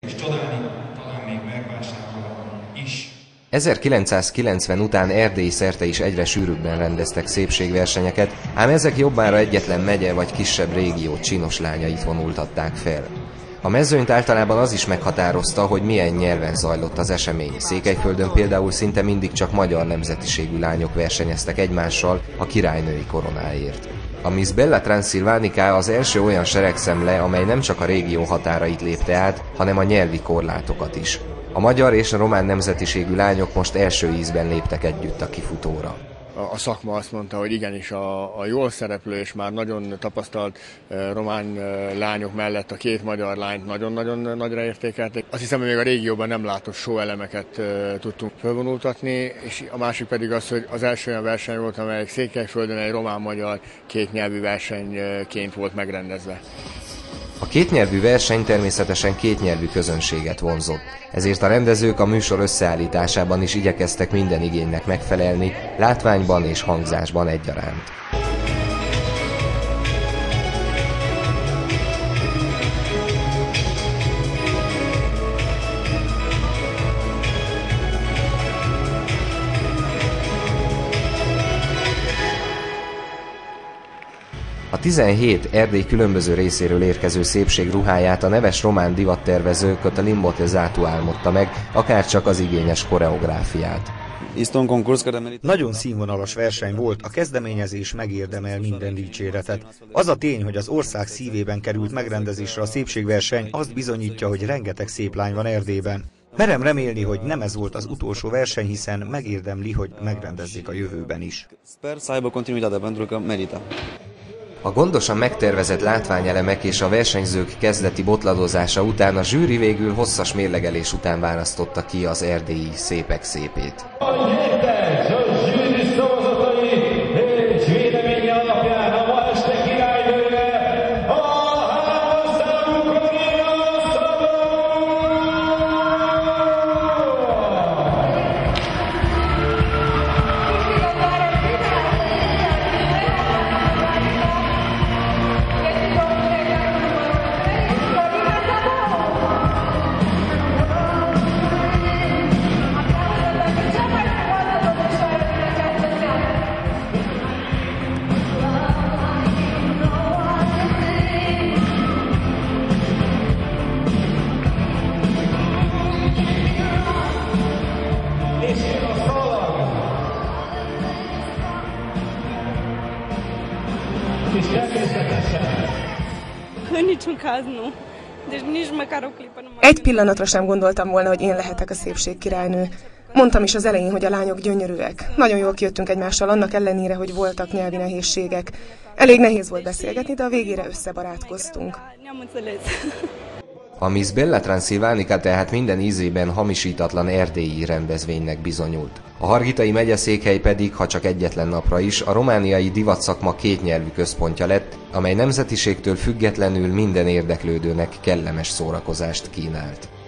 És csodálni talán még megvásárolom is. 1990 után Erdély szerte is egyre sűrűbben rendeztek szépségversenyeket, ám ezek jobbára egyetlen megye vagy kisebb régió csinos lányait vonultatták fel. A mezőnyt általában az is meghatározta, hogy milyen nyelven zajlott az esemény. Székelyföldön például szinte mindig csak magyar nemzetiségű lányok versenyeztek egymással a királynői koronáért. A Miss Bella Transsilvanica az első olyan seregszemle, amely nem csak a régió határait lépte át, hanem a nyelvi korlátokat is. A magyar és a román nemzetiségű lányok most első ízben léptek együtt a kifutóra. A szakma azt mondta, hogy igenis a jól szereplő és már nagyon tapasztalt román lányok mellett a két magyar lányt nagyon-nagyon nagyra értékelték. Azt hiszem, hogy még a régióban nem látott show elemeket tudtunk felvonultatni, és a másik pedig az, hogy az első olyan verseny volt, amely Székelyföldön egy román-magyar kétnyelvű versenyként volt megrendezve. A kétnyelvű verseny természetesen kétnyelvű közönséget vonzott, ezért a rendezők a műsor összeállításában is igyekeztek minden igénynek megfelelni, látványban és hangzásban egyaránt. A 17 Erdély különböző részéről érkező szépségruháját a neves román divattervező Cătălin Botezatu álmodta meg, akárcsak az igényes koreográfiát. Nagyon színvonalas verseny volt, a kezdeményezés megérdemel minden dicséretet. Az a tény, hogy az ország szívében került megrendezésre a szépségverseny, azt bizonyítja, hogy rengeteg szép lány van Erdélyben. Merem remélni, hogy nem ez volt az utolsó verseny, hiszen megérdemli, hogy megrendezzék a jövőben is. A gondosan megtervezett látványelemek és a versenyzők kezdeti botladozása után a zsűri végül hosszas mérlegelés után választotta ki az erdélyi szépek szépét. Egy pillanatra sem gondoltam volna, hogy én lehetek a szépség királynő. Mondtam is az elején, hogy a lányok gyönyörűek. Nagyon jól kijöttünk egymással, annak ellenére, hogy voltak nyelvi nehézségek. Elég nehéz volt beszélgetni, de a végére összebarátkoztunk. A Miss Bella Transsilvanica tehát minden ízében hamisítatlan erdélyi rendezvénynek bizonyult. A Hargitai megyeszékhely pedig, ha csak egyetlen napra is, a romániai divatszakma kétnyelvű központja lett, amely nemzetiségtől függetlenül minden érdeklődőnek kellemes szórakozást kínált.